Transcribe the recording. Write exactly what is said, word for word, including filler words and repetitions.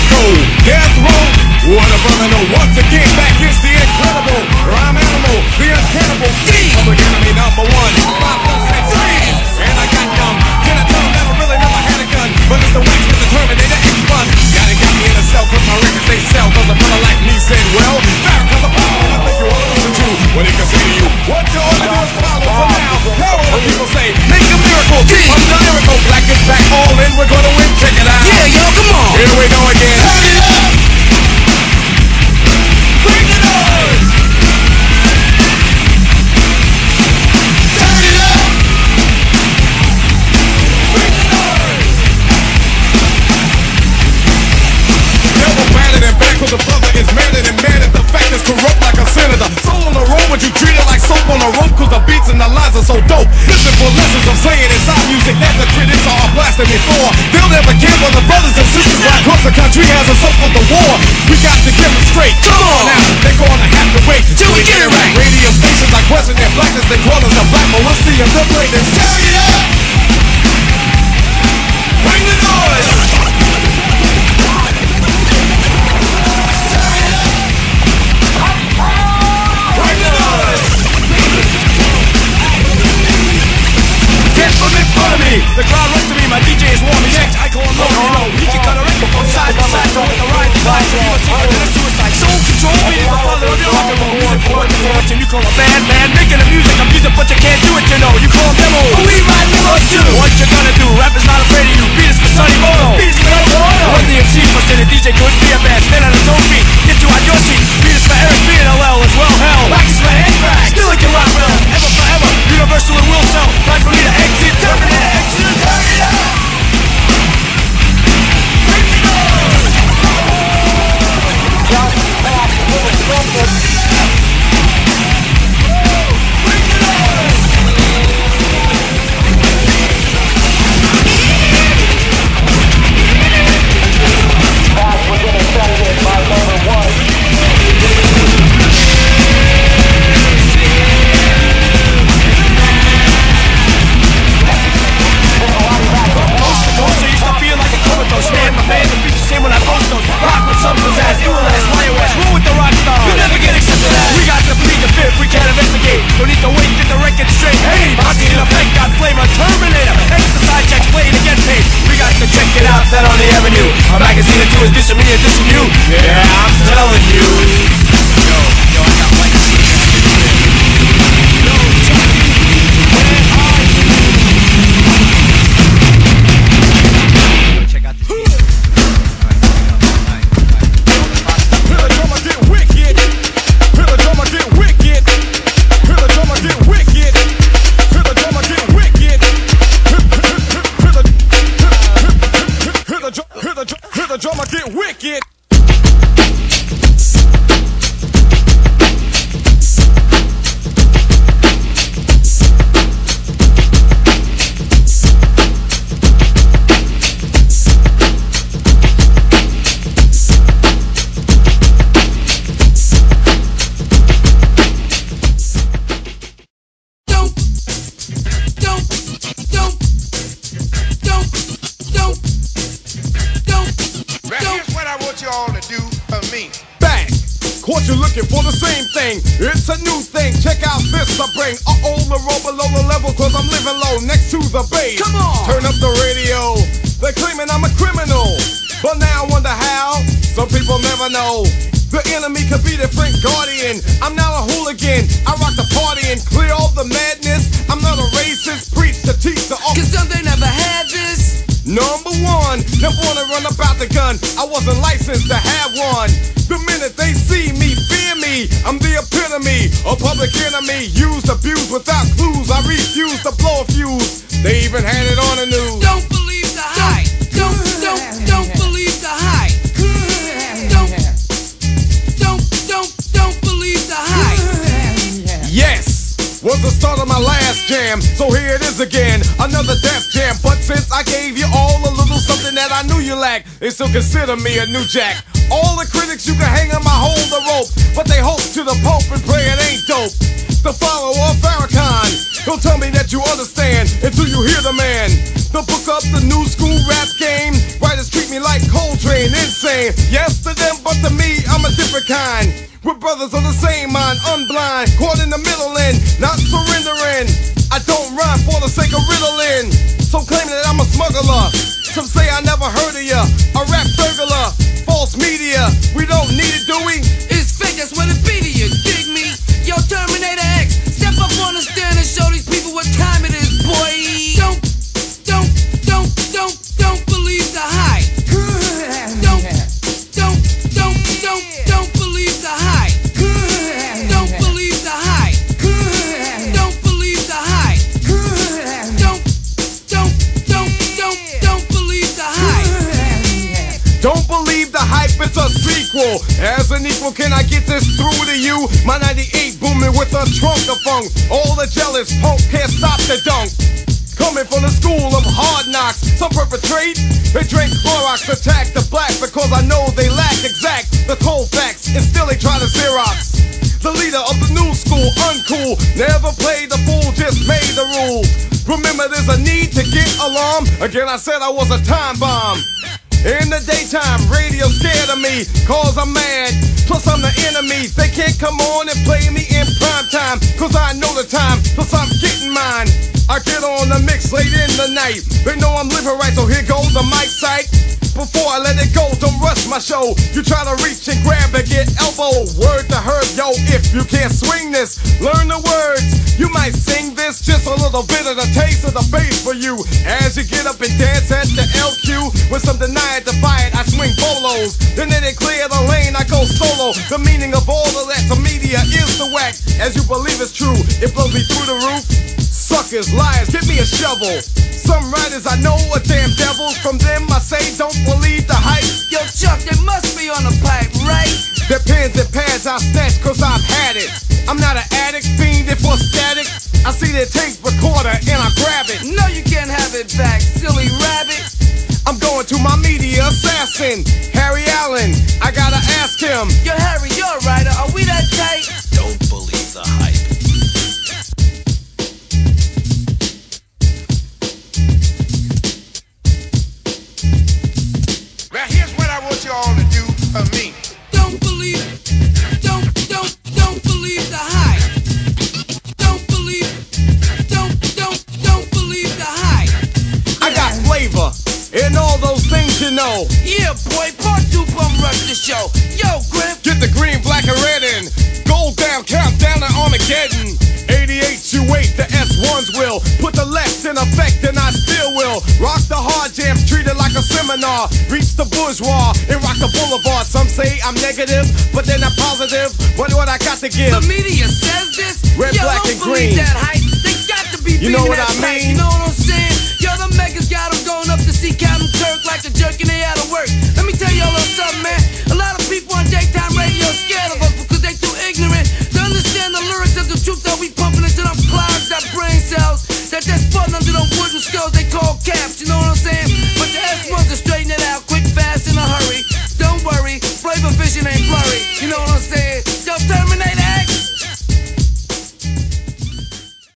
Jericho, death row. What a brother, no, once again, back is the incredible rhyme animal, the uncannibal thief, public enemy number one. Five, four, six, three, and I got dumb. Can I tell them that I really never had a gun? But it's the wax with the Terminator X fun. Gotta got me in a cell, cause my records they sell. Cause a brother like me said, well, Farrakhan's a power, I think you ought to listen to what he can say to you. What you ought to do is follow for now. How all the people say, make a miracle. I'm the miracle, black is back, all in, we're gonna win, check it out. Yeah, yo, come on. Here we go again. Turn it up. Bring the noise. Turn it up. Bring the noise. Never batted and back, cause the brother is madder than mad at the fact is corrupt like a senator. Soul on the road, but you treat it like soap on a rope, cause the beats and the lines are so dope. Listen for lessons I'm saying inside music that the critics are blasting me for. They'll never care for the brothers and sisters why across the country has a soap of the war. We got to demonstrate. Come on now, they're gonna have to wait till we get it right. Radio stations like question their blackness, they call us a black, but we'll see them liberate and turn it up. Bring the noise. Bring the noise. Get from in front of me. The crowd runs to me, my D J is warming. Check, I call him low, you know. He can cut a record from side to side, so with the ride to ride, so he must take it to the suicide. Soul control, me is the father of your rock and roll music. For what you watch him, you call a band man. Making the music, I'm music, but you can't do it, you know. You call him demo, but we ride demos too. What you gonna do? Rap is not afraid of you. Beat us for Sonny Moto. Beat us for Sonny Moto. Run the M C for saying the D J couldn't be a band. Stand on his own feet, get you on your seat. Beat us for Eric B and L L as well, hell. Wax is for Handcrack. Still it can rock well. Ever forever, universal and will sell. Time for me to exit, Terminator exit, turn it up. It's a new thing, check out this I bring. Uh-oh, the roll below the level, cause I'm living low next to the bass. Come on! Turn up the radio, they're claiming I'm a criminal. But now I wonder how, some people never know. The enemy could be the Frank Guardian. I'm not a hooligan, I rock the party and clear all the madness. I'm not a racist, preach to teach the all. Cause some they never had this. Number one, never wanna run about the gun. I wasn't licensed to have one. The minute they see me, fear me. I'm the epitome, a public enemy. Used, abused without clues. I refuse to blow a fuse. They even had it on the news. Don't believe the hype. Don't, don't, don't believe the hype. Don't, don't, don't, don't believe the hype. Yes, was the start of my last jam. So here it is again, another death jam. But since I gave you all a little something that I knew you lacked, they still consider me a new jack. All the critics you can hang on my hold the rope, but they hope to the Pope and pray it ain't dope. The follower of Farrakhan, don't tell me that you understand until you hear the man. The book up the new school rap game, write a street treat me like Coltrane, insane. Yes to them, but to me, I'm a different kind. We're brothers of the same mind, unblind, caught in the middle and not surrendering. I don't rhyme for the sake of riddling. Some claim that I'm a smuggler. Some say I never heard of ya. A rap burglar, false media. We don't need it, do we? It's fake, that's what it be to you. Dig me? Yo, Terminator X, step up on the stand and show these people what time it is, boy. Don't, don't, don't, don't, don't believe the hype. Don't, don't, don't, don't, don't believe the hype. Don't believe the hype. Don't believe the hype. Don't, don't, don't, don't, don't believe the hype. Don't believe the hype, it's a sequel. As an equal, can I get this through to you? My ninety-eight booming with a trunk of funk. All the jealous punks can't stop the dunk. Coming from the school of hard knocks, some perpetrate. They drink Clorox, attack the black because I know they lack exact the cold facts, and still they try to Xerox. The leader of the new school, uncool, never played the fool, just made the rules. Remember, there's a need to get alarm. Again, I said I was a time bomb. In the daytime, radio scared of me, cause I'm mad, plus I'm the enemy. They can't come on and play me in prime time, cause I know the time, plus I'm getting mine. I get on the mix late in the night. They know I'm living right, so here goes the mic sight. Before I let it go, don't rush my show. You try to reach and grab and get elbow. Word to herb, yo, if you can't swing this, learn the words. You might sing this, just a little bit of the taste of the bass for you. As you get up and dance at the L Q, with some deny it, defy it, I swing bolos. Then they clear the lane, I go solo. The meaning of all of that to media is the whack. As you believe it's true, it blows me through the roof. Suckers, liars, give me a shovel. Some writers I know are damn devils. From them I say don't believe the hype. Yo, Chuck, they must be on the pipe, right? Their pens and pads I snatch cause I've had it. I'm not an addict, fiend for static. I see their tape recorder and I grab it. No, you can't have it back, silly rabbit. I'm going to my media assassin, Harry Allen. I gotta ask him. Yo, Harry, you're a writer, are we that tight? Don't believe the hype. Now here's what I want you all to do for me. Don't believe, don't, don't, don't believe the hype. Don't believe, don't, don't, don't believe the hype. I got flavor and all those things you know. Yeah, boy, part two bum rush the show. Yo, Griff, Get the green, black, and red in. Gold down, count down to Armageddon. eighty-eight, you wait, the S ones will put the left in effect, and I still will rock the hard jams, treat it like a seminar. Reach the bourgeois and rock the boulevard. Some say I'm negative, but they're not positive. What what I got to give? the media says this. Red, Yo, black, don't and believe green. that hype. They got to be You know beating what that I pipe, mean? You know what I'm saying? Yo, the megas got them going up to see Captain Kirk like a jerking in